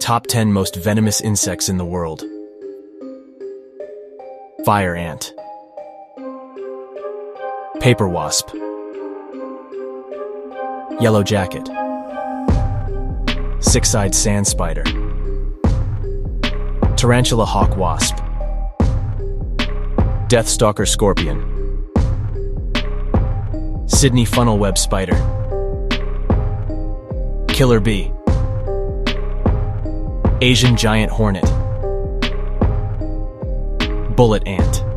Top 10 most venomous insects in the world. Fire ant. Paper wasp. Yellow jacket. Six-eyed sand spider. Tarantula hawk wasp. Deathstalker scorpion. Sydney funnel web spider. Killer bee. Asian giant hornet. Bullet ant.